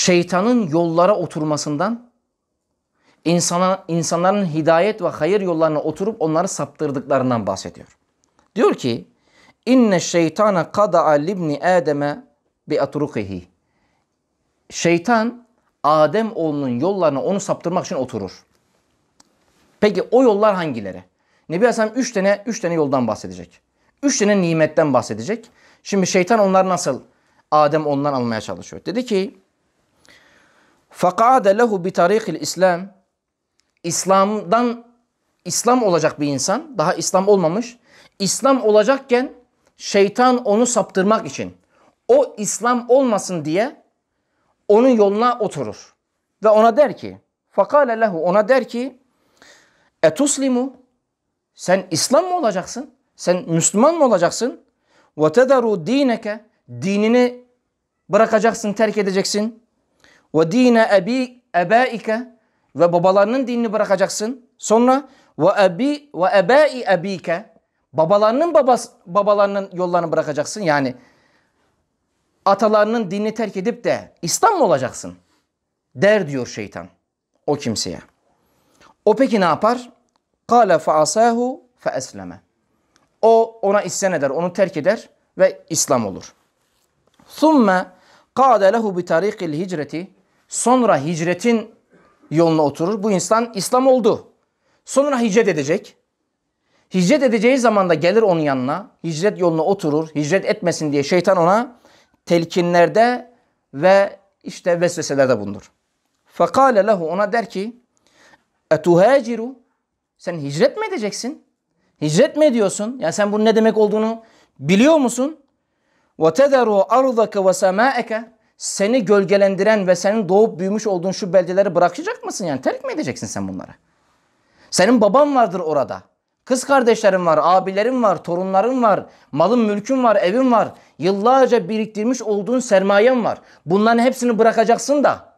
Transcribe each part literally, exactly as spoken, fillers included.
şeytanın yollara oturmasından, insana, insanların hidayet ve hayır yollarına oturup onları saptırdıklarından bahsediyor. Diyor ki, inne şeytana kada'a libni Adem'e bi atrukihi. Şeytan Adem oğlunun yollarına onu saptırmak için oturur. Peki o yollar hangileri? Nebi Aleyhisselam üç tane, üç tane yoldan bahsedecek. Üç tane nimetten bahsedecek. Şimdi şeytan onları nasıl Adem ondan almaya çalışıyor? Dedi ki, فَقَعَدَ لَهُ بِتَارِيخِ الْاِسْلَامِ İslam'dan, İslam olacak bir insan, daha İslam olmamış, İslam olacakken şeytan onu saptırmak için, o İslam olmasın diye onun yoluna oturur. Ve ona der ki, فَقَالَ لَهُ ona der ki, اَتُسْلِمُ sen İslam mı olacaksın? Sen Müslüman mı olacaksın? وَتَذَرُوا دِينَكَ dinini bırakacaksın, terk edeceksin. وَدِينَ اَب۪ي اَبَائِكَ ve babalarının dinini bırakacaksın. Sonra وَاَب۪ي وَاَبَائِ اَب۪يكَ babalarının babas, babalarının yollarını bırakacaksın. Yani atalarının dinini terk edip de İslam mı olacaksın? Der diyor şeytan o kimseye. O peki ne yapar? قَالَ فَعَسَاهُ فَأَسْلَمَ o ona isyan eder, onu terk eder ve İslam olur. ثُمَّ قَعَدَ لَهُ بِتَارِيقِ الْهِجْرَةِ sonra hicretin yoluna oturur. Bu insan İslam oldu. Sonra hicret edecek. Hicret edeceği zaman da gelir onun yanına. Hicret yoluna oturur. Hicret etmesin diye şeytan ona telkinlerde ve işte vesveselerde bulunur. فَقَالَ لَهُ ona der ki اَتُهَاجِرُ sen hicret mi edeceksin? Hicret mi ediyorsun? Yani sen bunun ne demek olduğunu biliyor musun? وَتَذَرُوا أَرْضَكَ وَسَمَاءَكَ seni gölgelendiren ve senin doğup büyümüş olduğun şu beldeleri bırakacak mısın? Yani terk mi edeceksin sen bunları? Senin baban vardır orada. Kız kardeşlerin var, abilerin var, torunların var, malın mülkün var, evin var. Yıllarca biriktirmiş olduğun sermayen var. Bunların hepsini bırakacaksın da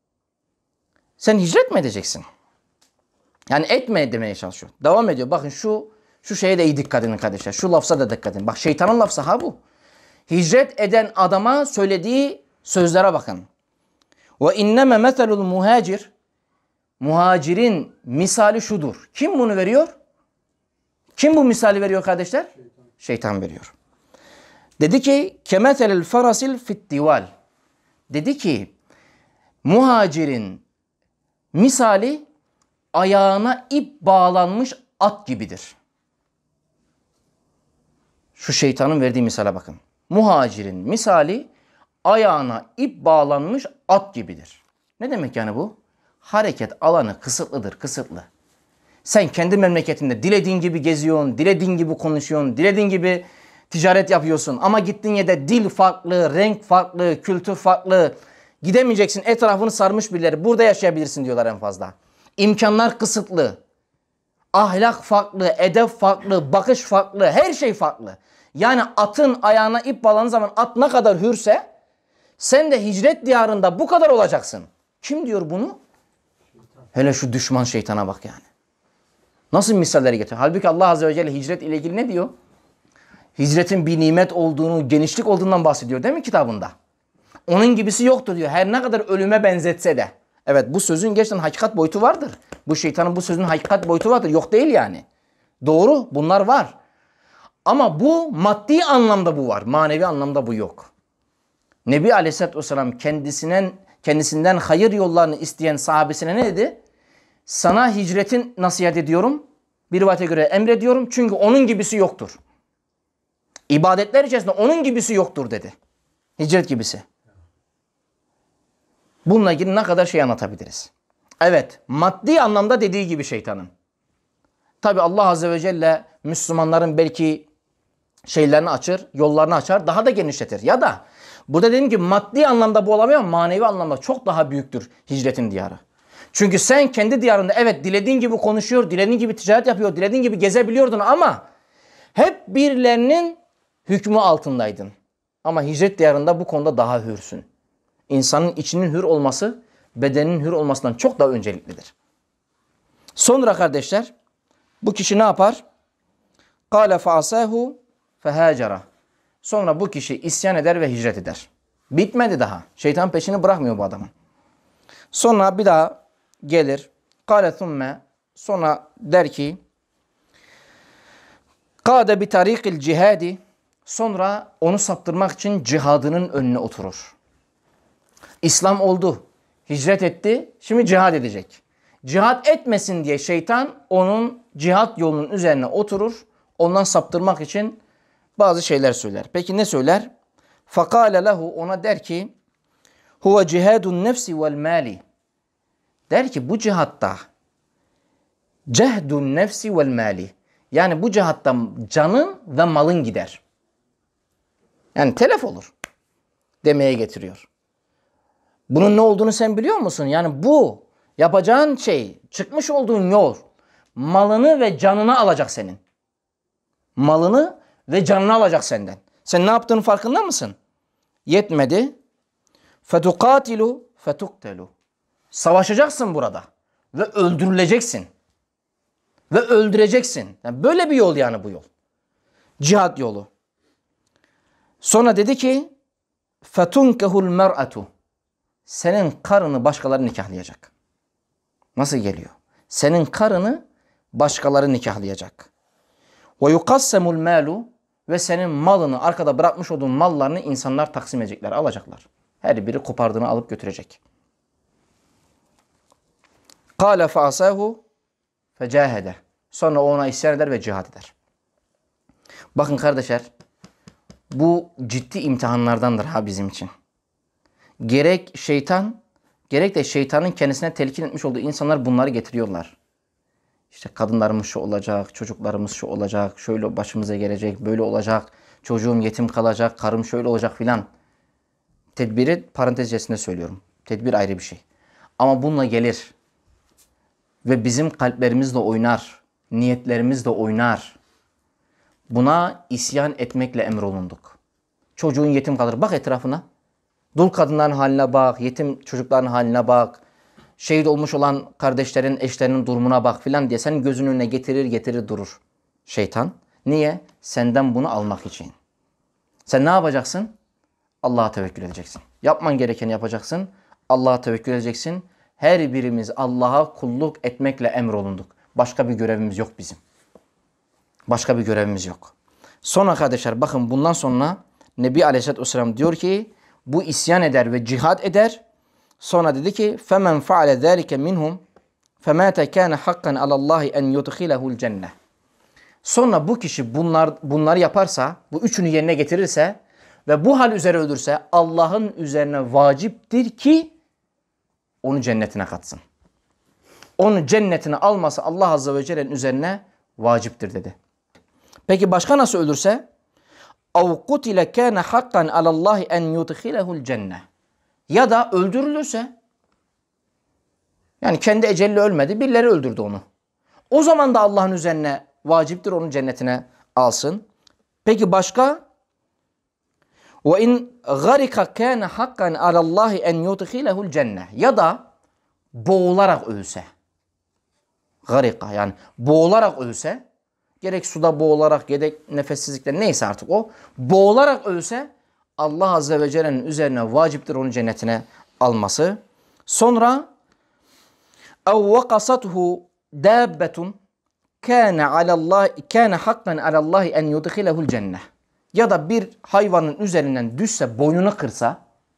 sen hicret mi edeceksin? Yani etme demeye çalışıyor. Devam ediyor. Bakın şu şu şeye de iyi dikkat edin kardeşler. Şu lafza da dikkat edin. Bak şeytanın lafzı ha bu. Hicret eden adama söylediği sözlere bakın. Ve inneme meselul muhacir muhacirin misali şudur. Kim bunu veriyor? Kim bu misali veriyor kardeşler? Şeytan, Şeytan veriyor. Dedi ki kemeselil farasil fittival. Dedi ki muhacirin misali ayağına ip bağlanmış at gibidir. Şu şeytanın verdiği misale bakın. Muhacirin misali ayağına ip bağlanmış at gibidir. Ne demek yani bu? Hareket alanı kısıtlıdır, kısıtlı. Sen kendi memleketinde dilediğin gibi geziyorsun, dilediğin gibi konuşuyorsun, dilediğin gibi ticaret yapıyorsun. Ama gittiğin yerde dil farklı, renk farklı, kültür farklı. Gidemeyeceksin, etrafını sarmış birileri. Burada yaşayabilirsin diyorlar en fazla. İmkanlar kısıtlı. Ahlak farklı, edep farklı, bakış farklı, her şey farklı. Yani atın ayağına ip bağlanan zaman at ne kadar hürse sen de hicret diyarında bu kadar olacaksın. Kim diyor bunu? Şeytan. Hele şu düşman şeytana bak yani. Nasıl misalleri getiriyor? Halbuki Allah Azze ve Celle hicret ile ilgili ne diyor? Hicretin bir nimet olduğunu, genişlik olduğundan bahsediyor değil mi kitabında? Onun gibisi yoktur diyor. Her ne kadar ölüme benzetse de. Evet bu sözün gerçekten hakikat boyutu vardır. Bu şeytanın bu sözün hakikat boyutu vardır. Yok değil yani. Doğru bunlar var. Ama bu maddi anlamda bu var. Manevi anlamda bu yok. Nebi Aleyhisselatü Vesselam kendisinden, kendisinden hayır yollarını isteyen sahabesine ne dedi? Sana hicretin nasihat ediyorum. Bir rivayete göre emrediyorum. Çünkü onun gibisi yoktur. İbadetler içerisinde onun gibisi yoktur dedi. Hicret gibisi. Bununla ilgili ne kadar şey anlatabiliriz. Evet, maddi anlamda dediği gibi şeytanın. Tabi Allah Azze ve Celle Müslümanların belki şeylerini açır, yollarını açar, daha da genişletir. Ya da burada dediğim gibi maddi anlamda bu olamıyor ama manevi anlamda çok daha büyüktür hicretin diyarı. Çünkü sen kendi diyarında evet dilediğin gibi konuşuyor, dilediğin gibi ticaret yapıyor, dilediğin gibi gezebiliyordun ama hep birilerinin hükmü altındaydın. Ama hicret diyarında bu konuda daha hürsün. İnsanın içinin hür olması bedeninin hür olmasından çok daha önceliklidir. Sonra kardeşler bu kişi ne yapar? قَالَ فَعَسَاهُ فَهَاجَرَ Sonra bu kişi isyan eder ve hicret eder. Bitmedi daha. Şeytan peşini bırakmıyor bu adamın. Sonra bir daha gelir. Kâle thumme, sonra der ki Kâde bi tarîkil cihadi, sonra onu saptırmak için cihadının önüne oturur. İslam oldu, hicret etti, şimdi cihad edecek. Cihad etmesin diye şeytan onun cihat yolunun üzerine oturur. Ondan saptırmak için bazı şeyler söyler. Peki ne söyler? Fakale lehu, ona der ki huve cihadun nefsi vel mali. Der ki bu cihatta cehdun nefsi vel mali. Yani bu cihatta canın ve malın gider. Yani telef olur demeye getiriyor. Bunun ne olduğunu sen biliyor musun? Yani bu yapacağın şey, çıkmış olduğun yol, malını ve canını alacak senin. Malını ve canını alacak senden. Sen ne yaptığının farkında mısın? Yetmedi. فَتُقَاتِلُ فَتُقْتَلُ. Savaşacaksın burada. Ve öldürüleceksin. Ve öldüreceksin. Yani böyle bir yol yani bu yol. Cihad yolu. Sonra dedi ki فَتُنْكَهُ الْمَرْأَةُ. Senin karını başkaları nikahlayacak. Nasıl geliyor? Senin karını başkaları nikahlayacak. وَيُقَسَّمُ الْمَالُ. Ve senin malını, arkada bırakmış olduğun mallarını insanlar taksim edecekler, alacaklar. Her biri kopardığını alıp götürecek. قَالَ فَعَسَاهُ فَجَاهَدَ. Sonra ona isyan eder ve cihad eder. Bakın kardeşler, bu ciddi imtihanlardandır ha bizim için. Gerek şeytan, gerek de şeytanın kendisine telkin etmiş olduğu insanlar bunları getiriyorlar. İşte kadınlarımız şu olacak, çocuklarımız şu olacak, şöyle başımıza gelecek, böyle olacak, çocuğum yetim kalacak, karım şöyle olacak filan. Tedbiri parantez içerisinde söylüyorum. Tedbir ayrı bir şey. Ama bununla gelir ve bizim kalplerimizle oynar, niyetlerimizle oynar. Buna isyan etmekle emrolunduk. Çocuğun yetim kalır. Bak etrafına. Dul kadınların haline bak, yetim çocukların haline bak. Şehit olmuş olan kardeşlerin, eşlerinin durumuna bak filan diye senin gözünün önüne getirir getirir durur şeytan. Niye? Senden bunu almak için. Sen ne yapacaksın? Allah'a tevekkül edeceksin. Yapman gerekeni yapacaksın. Allah'a tevekkül edeceksin. Her birimiz Allah'a kulluk etmekle emrolunduk. Başka bir görevimiz yok bizim. Başka bir görevimiz yok. Sonra kardeşler bakın bundan sonra Nebi Aleyhisselatü Vesselam diyor ki bu isyan eder ve cihad eder. Sonra dedi ki فَمَنْ فَعَلَ ذَٰلِكَ مِنْهُمْ فَمَاتَ كَانَ حَقًّا عَلَى اللّٰهِ اَنْ يُدْخِلَهُ الْجَنَّةِ. Sonra bu kişi bunlar, bunları yaparsa, bu üçünü yerine getirirse ve bu hal üzere ölürse Allah'ın üzerine vaciptir ki onu cennetine katsın. Onu cennetine alması Allah Azze ve Celle'nin üzerine vaciptir dedi. Peki başka nasıl ölürse? اَوْ قُتِلَ كَانَ حَقًّا عَلَى اللّٰهِ اَنْ يُدْخِلَهُ الْجَنَّةِ. Ya da öldürülürse, yani kendi eceliyle ölmedi, birileri öldürdü onu. O zaman da Allah'ın üzerine vaciptir onu cennetine alsın. Peki başka? وَاِنْ غَرِقَ كَانَ حَقًّا عَلَى اللّٰهِ اَنْ يُدْخِلَهُ الْجَنَّةِ. Ya da boğularak ölse. Garika yani boğularak ölse, gerek suda boğularak, gerek nefessizlikle neyse artık o, boğularak ölse Allah Azze ve Celle'nin üzerine vaciptir onu cennetine alması. Sonra اَوْ وَقَصَتْهُ دَابَّةٌ كَانَ عَلَى اللّٰهِ كَانَ حَقًّا عَلَى اللّٰهِ اَنْ يُدْخِلَهُ الْجَنَّةِ. Ya da bir hayvanın üzerinden düşse, boynunu kırsa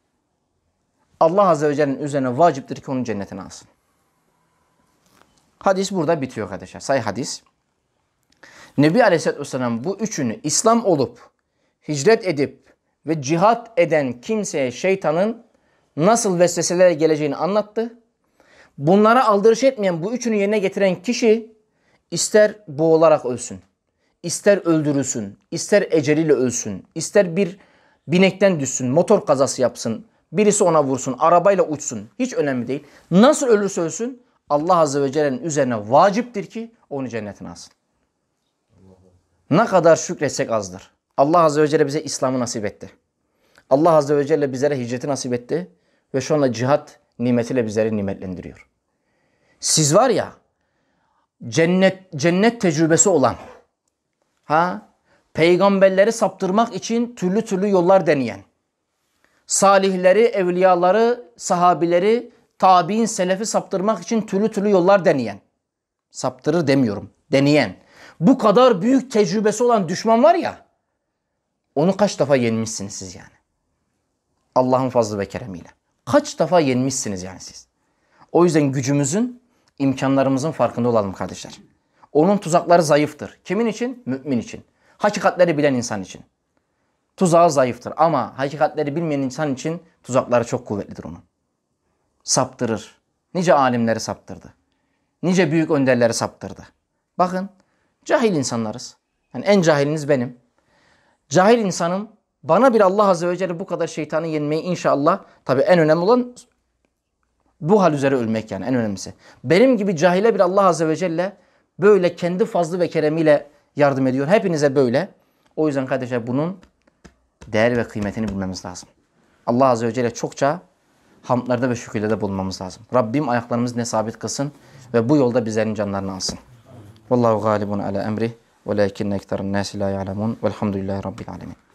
Allah Azze ve Celle'nin üzerine vaciptir ki onu cennetine alsın. Hadis burada bitiyor kardeşler. Say hadis. Nebi Aleyhisselatü Vesselam bu üçünü İslam olup, hicret edip ve cihat eden kimseye şeytanın nasıl vesveselere geleceğini anlattı. Bunlara aldırış etmeyen bu üçünü yerine getiren kişi ister boğularak ölsün, ister öldürülsün, ister eceliyle ölsün, ister bir binekten düşsün, motor kazası yapsın, birisi ona vursun, arabayla uçsun, hiç önemli değil. Nasıl ölürse ölsün Allah Azze ve Celle'nin üzerine vaciptir ki onu cennetine alsın. Ne kadar şükretsek azdır. Allah Azze ve Celle bize İslam'ı nasip etti. Allah Azze ve Celle bizlere hicreti nasip etti ve şu anda cihat nimetiyle bizleri nimetlendiriyor. Siz var ya, cennet cennet tecrübesi olan, ha, peygamberleri saptırmak için türlü türlü yollar deneyen, salihleri, evliyaları, sahabileri tabi'in, selefi saptırmak için türlü türlü yollar deneyen. Saptırır demiyorum. Deneyen. Bu kadar büyük tecrübesi olan düşman var ya, onu kaç defa yenmişsiniz siz yani. Allah'ın fazlı ve keremiyle. Kaç defa yenmişsiniz yani siz. O yüzden gücümüzün, imkanlarımızın farkında olalım kardeşler. Onun tuzakları zayıftır. Kimin için? Mümin için. Hakikatleri bilen insan için. Tuzağı zayıftır ama hakikatleri bilmeyen insan için tuzakları çok kuvvetlidir onun. Saptırır. Nice alimleri saptırdı. Nice büyük önderleri saptırdı. Bakın, cahil insanlarız. Yani en cahiliniz benim. Cahil insanım. Bana bir Allah Azze ve Celle bu kadar şeytanı yenmeyi inşallah, tabii en önemli olan bu hal üzere ölmek yani en önemlisi. Benim gibi cahile bir Allah Azze ve Celle böyle kendi fazlı ve keremiyle yardım ediyor. Hepinize böyle. O yüzden kardeşler bunun değer ve kıymetini bilmemiz lazım. Allah Azze ve Celle çokça hamdlarda ve şükürlerde bulunmamız lazım. Rabbim ayaklarımızı ne sabit kılsın ve bu yolda bizlerin canlarını alsın. Vallahu galibun ala emri ve lakinne ektarun nasi la ya'lemun velhamdülillahi rabbil alemin.